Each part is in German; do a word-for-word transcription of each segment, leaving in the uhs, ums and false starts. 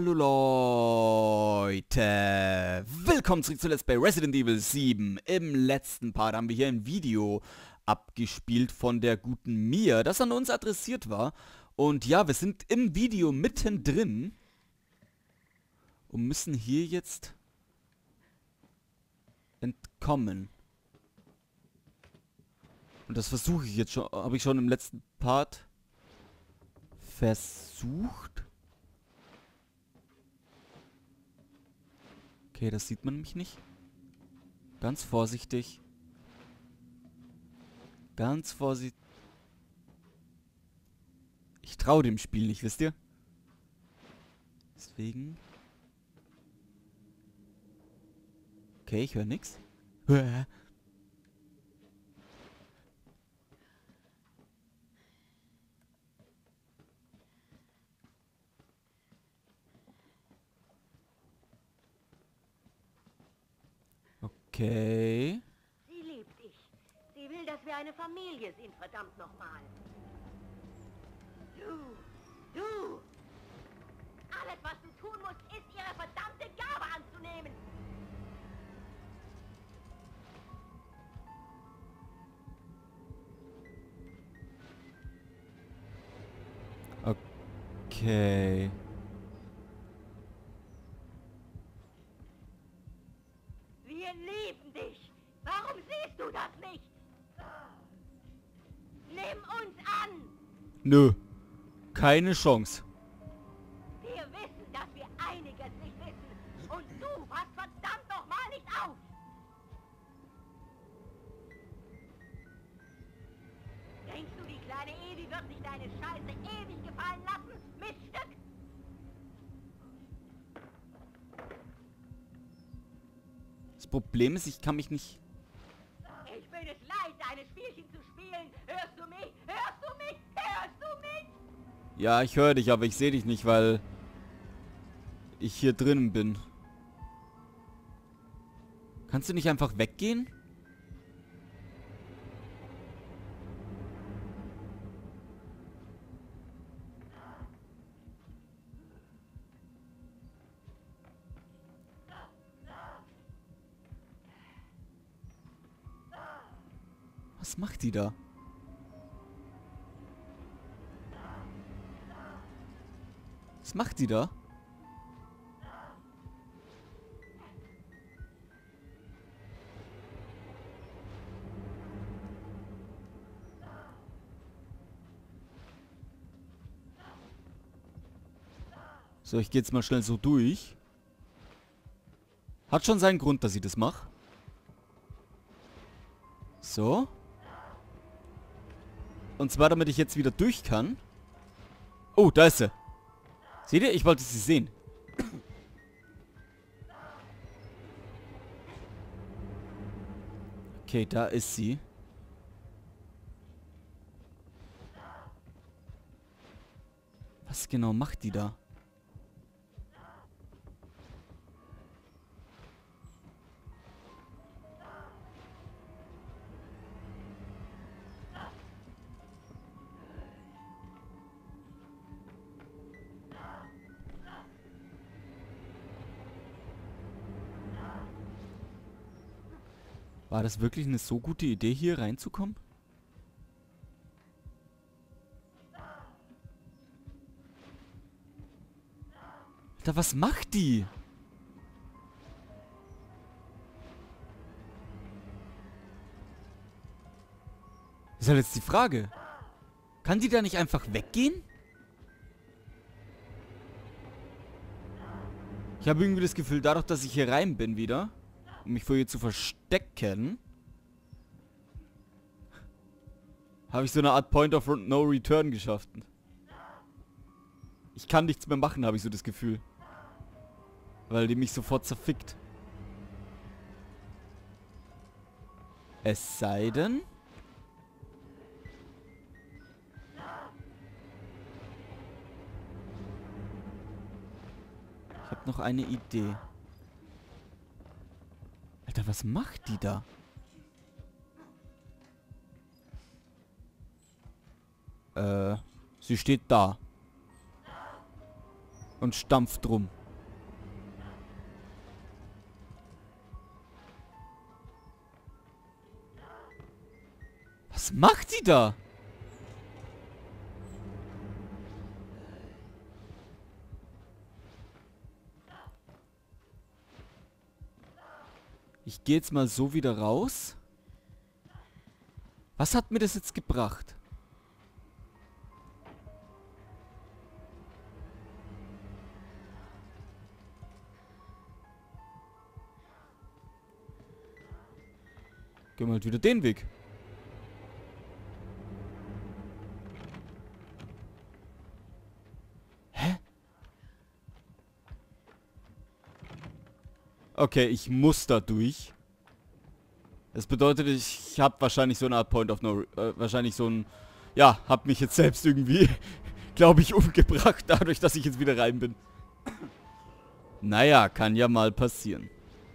Hallo Leute, willkommen zurück zu Let's Play Resident Evil sieben. Im letzten Part haben wir hier ein Video abgespielt von der guten Mia, das an uns adressiert war. Und ja, wir sind im Video mittendrin und müssen hier jetzt entkommen. Und das versuche ich jetzt schon, habe ich schon im letzten Part versucht. Okay, das sieht man nämlich nicht. Ganz vorsichtig. Ganz vorsichtig. Ich traue dem Spiel nicht, wisst ihr? Deswegen. Okay, ich höre nichts. Okay. Sie liebt dich. Sie will, dass wir eine Familie sind, verdammt nochmal. Du, du! Alles, was du tun musst, ist, ihre verdammte Gabe anzunehmen. Okay. Wir lieben dich. Warum siehst du das nicht? Nimm uns an. Nö. Keine Chance. Wir wissen, dass wir einiges nicht wissen. Und du passt verdammt nochmal nicht auf. Denkst du, die kleine Evi wird sich deine Scheiße ewig gefallen lassen? Miststück? Das Problem ist, ich kann mich nicht... Ich bin es leid, deine Spielchen zu spielen. Hörst du mich? Hörst du mich? Hörst du mich? Ja, ich höre dich, aber ich sehe dich nicht, weil ich hier drinnen bin. Kannst du nicht einfach weggehen? Was macht die da? Was macht die da? So, ich gehe jetzt mal schnell so durch. Hat schon seinen Grund, dass ich das mache. So. Und zwar, damit ich jetzt wieder durch kann. Oh, da ist sie. Seht ihr? Ich wollte sie sehen. Okay, da ist sie. Was genau macht die da? War das wirklich eine so gute Idee, hier reinzukommen? Alter, was macht die? Das ist halt jetzt die Frage. Kann die da nicht einfach weggehen? Ich habe irgendwie das Gefühl, dadurch, dass ich hier rein bin wieder, um mich vor ihr zu verstecken, habe ich so eine Art Point of No Return geschafft. Ich kann nichts mehr machen, habe ich so das Gefühl. Weil die mich sofort zerfickt. Es sei denn... Ich habe noch eine Idee. Alter, was macht die da? Äh, sie steht da. Und stampft rum. Was macht die da? Ich gehe jetzt mal so wieder raus. Was hat mir das jetzt gebracht? Gehen wir halt wieder den Weg. Hä? Okay, ich muss da durch. Das bedeutet, ich habe wahrscheinlich so eine Art Point of No... Äh, wahrscheinlich so ein... Ja, hab mich jetzt selbst irgendwie, glaube ich, umgebracht, dadurch, dass ich jetzt wieder rein bin. Naja, kann ja mal passieren.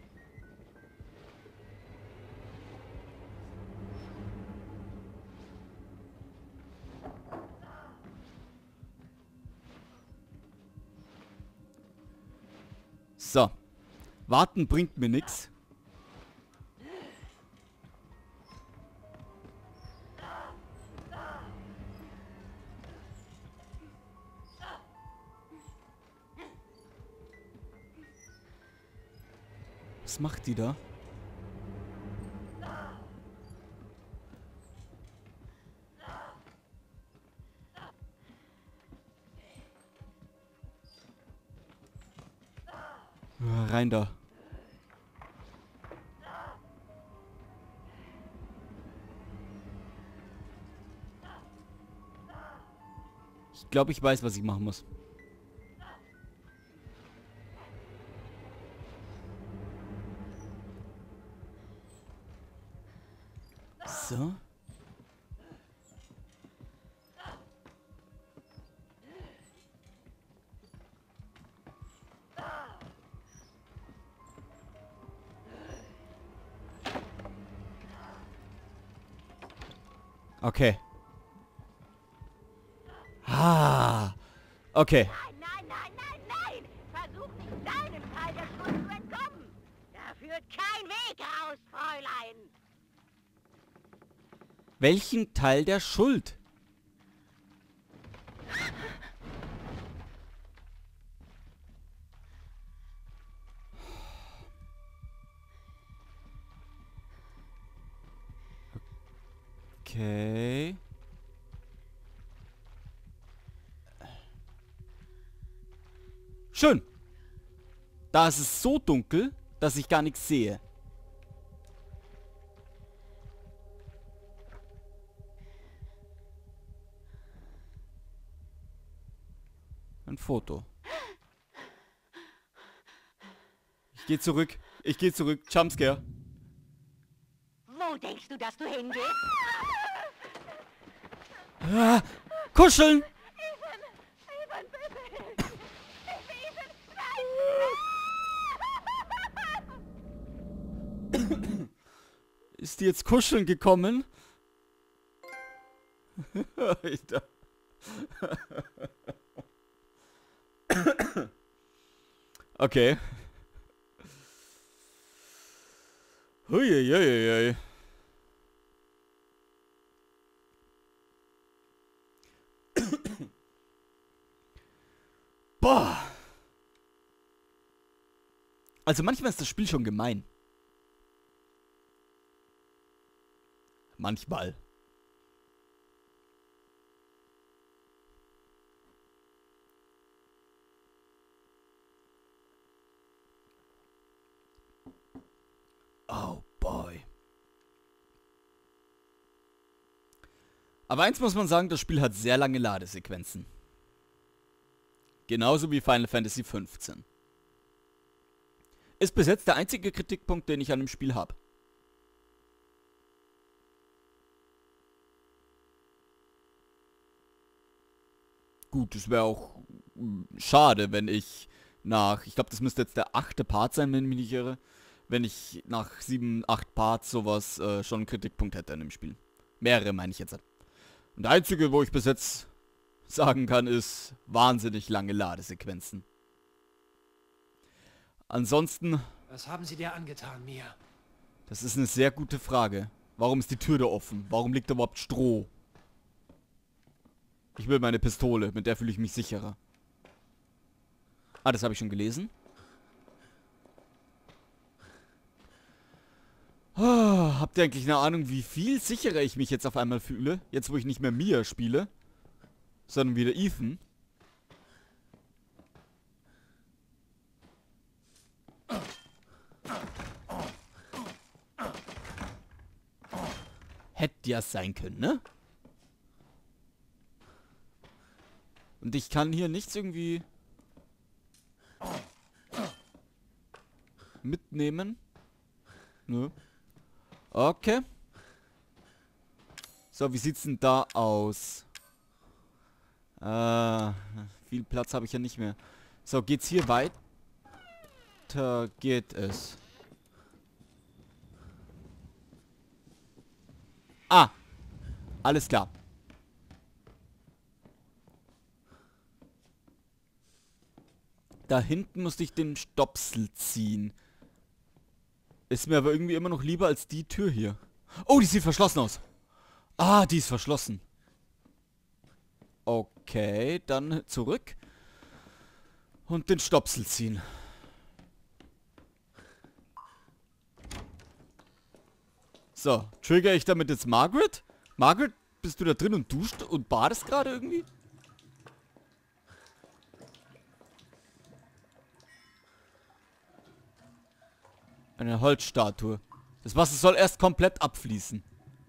So. Warten bringt mir nichts. Was macht die da? Ja, rein da. Ich glaube, ich weiß, was ich machen muss. So. Okay. Ah. Okay. Nein, nein, nein, nein, nein! Versuch nicht deinem Teil der Schuld zu entkommen! Da führt kein Weg raus, Fräulein! Welchen Teil der Schuld? Okay. Schön. Da ist es so dunkel, dass ich gar nichts sehe. Ein Foto. Ich gehe zurück. Ich gehe zurück. Jumpscare. Wo denkst du, dass du hingehst? Ah, kuscheln! Ethan! Ethan, bitte! Ethan, nein! Ist die jetzt kuscheln gekommen? Alter. Okay. Huiuiuiui. Boah. Also manchmal ist das Spiel schon gemein. Manchmal. Oh boy. Aber eins muss man sagen, das Spiel hat sehr lange Ladesequenzen. Genauso wie Final Fantasy fünfzehn. Ist bis jetzt der einzige Kritikpunkt, den ich an dem Spiel habe. Gut, es wäre auch schade, wenn ich nach, ich glaube, das müsste jetzt der achte Part sein, wenn ich mich nicht irre, wenn ich nach sieben, acht Parts sowas äh, schon einen Kritikpunkt hätte an dem Spiel. Mehrere meine ich jetzt. Und der einzige, wo ich bis jetzt sagen kann, ist wahnsinnig lange Ladesequenzen. Ansonsten... Was haben sie dir angetan, Mia? Das ist eine sehr gute Frage. Warum ist die Tür da offen? Warum liegt da überhaupt Stroh? Ich will meine Pistole, mit der fühle ich mich sicherer. Ah, das habe ich schon gelesen. Oh, habt ihr eigentlich eine Ahnung, wie viel sicherer ich mich jetzt auf einmal fühle? Jetzt, wo ich nicht mehr Mia spiele, sondern wieder Ethan. Hätte ja sein können, ne? Und ich kann hier nichts irgendwie mitnehmen. Nö. Okay. So, wie sieht's denn da aus? Äh, viel Platz habe ich ja nicht mehr. So, geht's hier weiter? Geht es. Ah. Alles klar. Da hinten musste ich den Stopsel ziehen. Ist mir aber irgendwie immer noch lieber als die Tür hier. Oh, die sieht verschlossen aus. Ah, die ist verschlossen. Okay, dann zurück. Und den Stopsel ziehen. So, trigger ich damit jetzt Margaret? Margaret, bist du da drin und duscht und badest gerade irgendwie? Eine Holzstatue. Das Wasser soll erst komplett abfließen.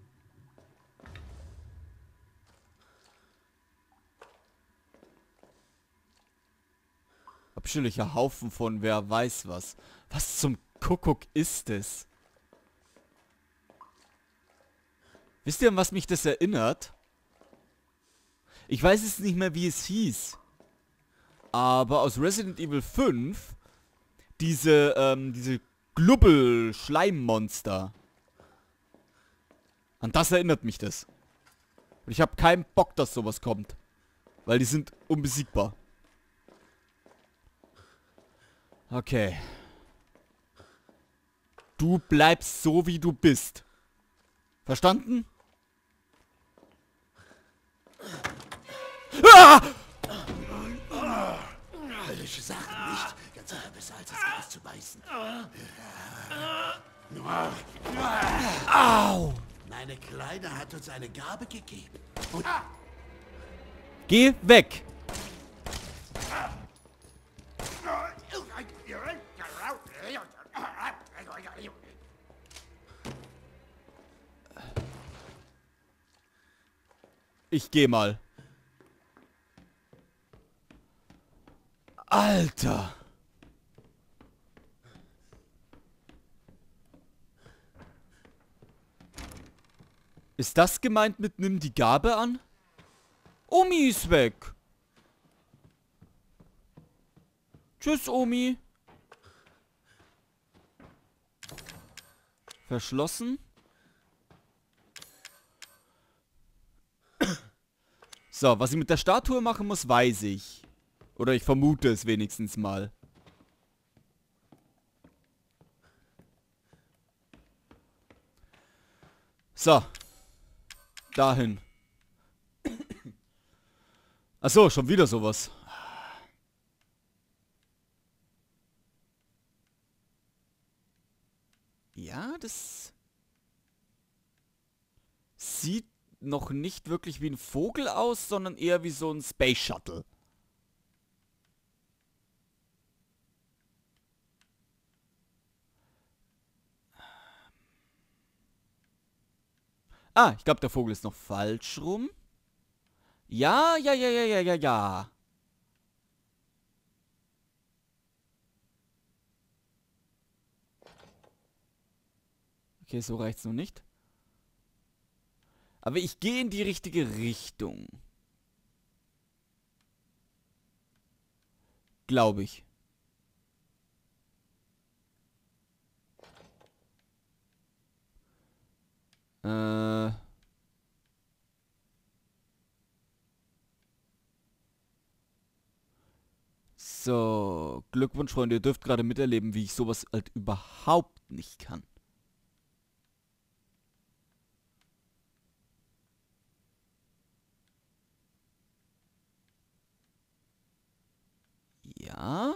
Abscheulicher Haufen von wer weiß was. Was zum Kuckuck ist es? Wisst ihr, an was mich das erinnert? Ich weiß jetzt nicht mehr, wie es hieß. Aber aus Resident Evil fünf diese, ähm, diese Glubbel-Schleimmonster. An das erinnert mich das. Und ich habe keinen Bock, dass sowas kommt. Weil die sind unbesiegbar. Okay. Du bleibst so, wie du bist. Verstanden? Ah! Höllische Sachen, nicht? Ganz sicher besser als das Gras zu beißen. Au! Meine Kleine hat uns eine Gabe gegeben. Und Geh weg! Ich geh mal. Alter! Ist das gemeint mit nimm die Gabe an? Omi ist weg. Tschüss, Omi. Verschlossen. So, was ich mit der Statue machen muss, weiß ich. Oder ich vermute es wenigstens mal. So. Dahin. Achso, schon wieder sowas. Ja, das sieht noch nicht wirklich wie ein Vogel aus, sondern eher wie so ein Space Shuttle. Ah, ich glaube, der Vogel ist noch falsch rum. Ja, ja, ja, ja, ja, ja, ja. Okay, so reicht's noch nicht. Aber ich gehe in die richtige Richtung. Glaube ich. Äh... So, So, Glückwunsch, Freunde. Ihr dürft gerade miterleben, wie ich sowas halt überhaupt nicht kann. Ja.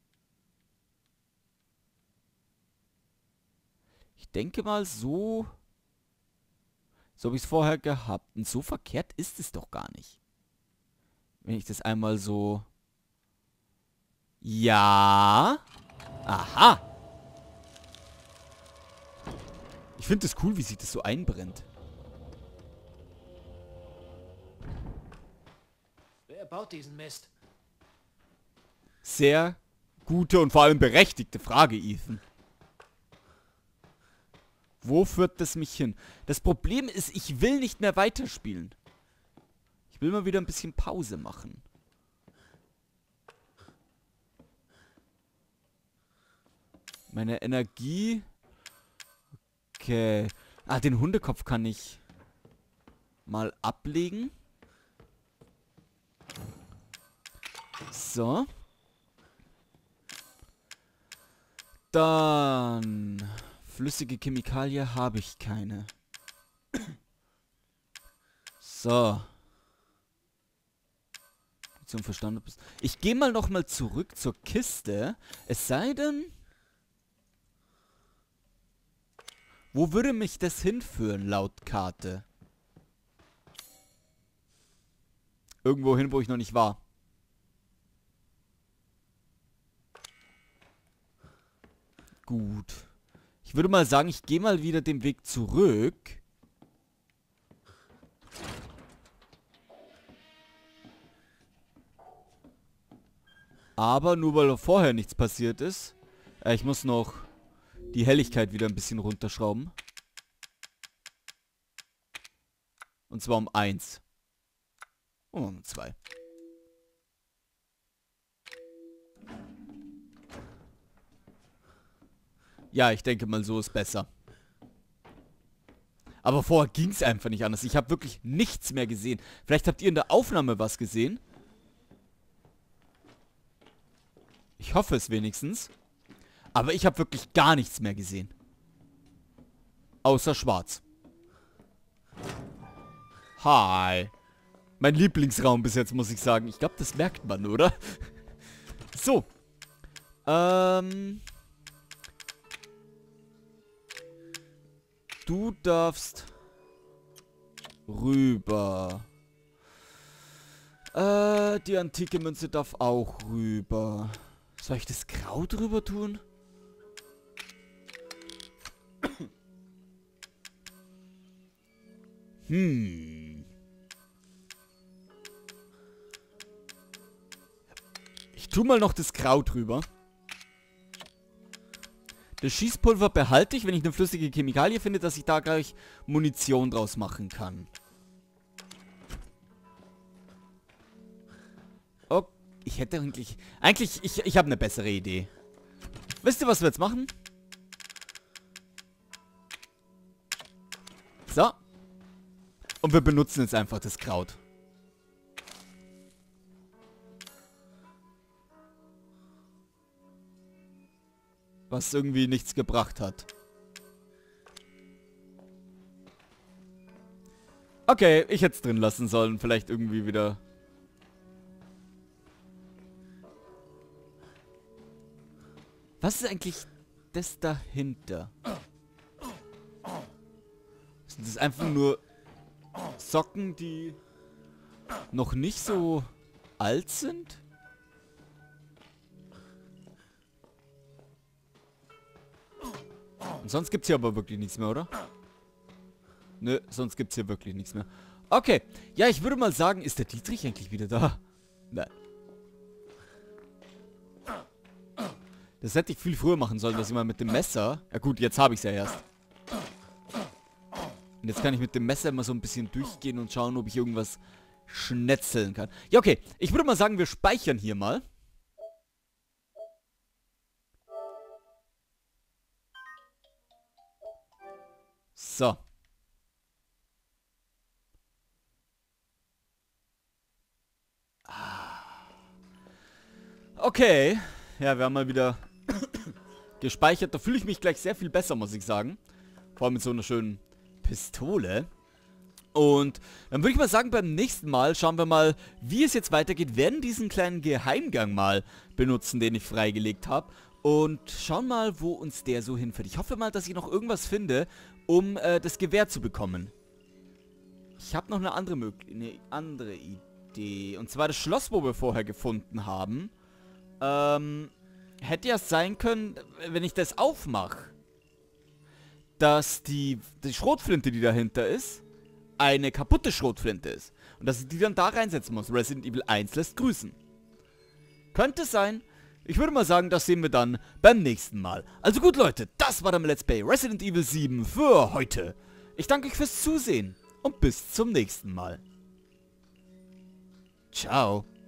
Ich denke mal so... So habe ich es vorher gehabt. Und so verkehrt ist es doch gar nicht. Wenn ich das einmal so... Ja. Aha. Ich finde es cool, wie sich das so einbrennt. Wer baut diesen Mist? Sehr gute und vor allem berechtigte Frage, Ethan. Wo führt das mich hin? Das Problem ist, ich will nicht mehr weiterspielen. Ich will mal wieder ein bisschen Pause machen. Meine Energie... Okay. Ah, den Hundekopf kann ich mal ablegen. So. Dann... Flüssige Chemikalie habe ich keine. So. Zum Verstand bist. Ich gehe mal noch mal zurück zur Kiste. Es sei denn... Wo würde mich das hinführen, laut Karte? Irgendwo hin, wo ich noch nicht war. Gut. Ich würde mal sagen, ich gehe mal wieder den Weg zurück. Aber nur weil vorher nichts passiert ist. Äh, ich muss noch die Helligkeit wieder ein bisschen runterschrauben. Und zwar um eins. Und um zwei. Ja, ich denke mal, so ist besser. Aber vorher ging es einfach nicht anders. Ich habe wirklich nichts mehr gesehen. Vielleicht habt ihr in der Aufnahme was gesehen. Ich hoffe es wenigstens. Aber ich habe wirklich gar nichts mehr gesehen. Außer schwarz. Hi. Mein Lieblingsraum bis jetzt, muss ich sagen. Ich glaube, das merkt man, oder? So. Ähm... Du darfst rüber. Äh, die antike Münze darf auch rüber. Soll ich das Kraut rüber tun? Hm. Ich tu mal noch das Kraut rüber. Das Schießpulver behalte ich, wenn ich eine flüssige Chemikalie finde, dass ich da gleich Munition draus machen kann. Oh, ich hätte eigentlich... Eigentlich, ich, ich habe eine bessere Idee. Wisst ihr, was wir jetzt machen? So. Und wir benutzen jetzt einfach das Kraut. Was irgendwie nichts gebracht hat. Okay, ich hätte es drin lassen sollen. Vielleicht irgendwie wieder... Was ist eigentlich das dahinter? Sind das einfach nur Socken, die noch nicht so alt sind? Und sonst gibt's hier aber wirklich nichts mehr, oder? Nö, sonst gibt's hier wirklich nichts mehr. Okay. Ja, ich würde mal sagen, ist der Dietrich eigentlich wieder da? Nein. Das hätte ich viel früher machen sollen, dass ich mal mit dem Messer... Ja gut, jetzt habe ich es ja erst. Und jetzt kann ich mit dem Messer immer so ein bisschen durchgehen und schauen, ob ich irgendwas schnetzeln kann. Ja, okay. Ich würde mal sagen, wir speichern hier mal. So. Okay. Ja, wir haben mal wieder gespeichert. Da fühle ich mich gleich sehr viel besser, muss ich sagen. Vor allem mit so einer schönen Pistole. Und dann würde ich mal sagen, beim nächsten Mal schauen wir mal, wie es jetzt weitergeht. Wir werden diesen kleinen Geheimgang mal benutzen, den ich freigelegt habe. Und schauen mal, wo uns der so hinführt. Ich hoffe mal, dass ich noch irgendwas finde, um äh, das Gewehr zu bekommen. Ich habe noch eine andere, Möglich eine andere Idee. Und zwar das Schloss, wo wir vorher gefunden haben. Ähm, hätte ja sein können, wenn ich das aufmache, dass die, die Schrotflinte, die dahinter ist, eine kaputte Schrotflinte ist. Und dass ich die dann da reinsetzen muss. Resident Evil eins lässt grüßen. Könnte sein. Ich würde mal sagen, das sehen wir dann beim nächsten Mal. Also gut, Leute, das war dann Let's Play Resident Evil sieben für heute. Ich danke euch fürs Zusehen und bis zum nächsten Mal. Ciao.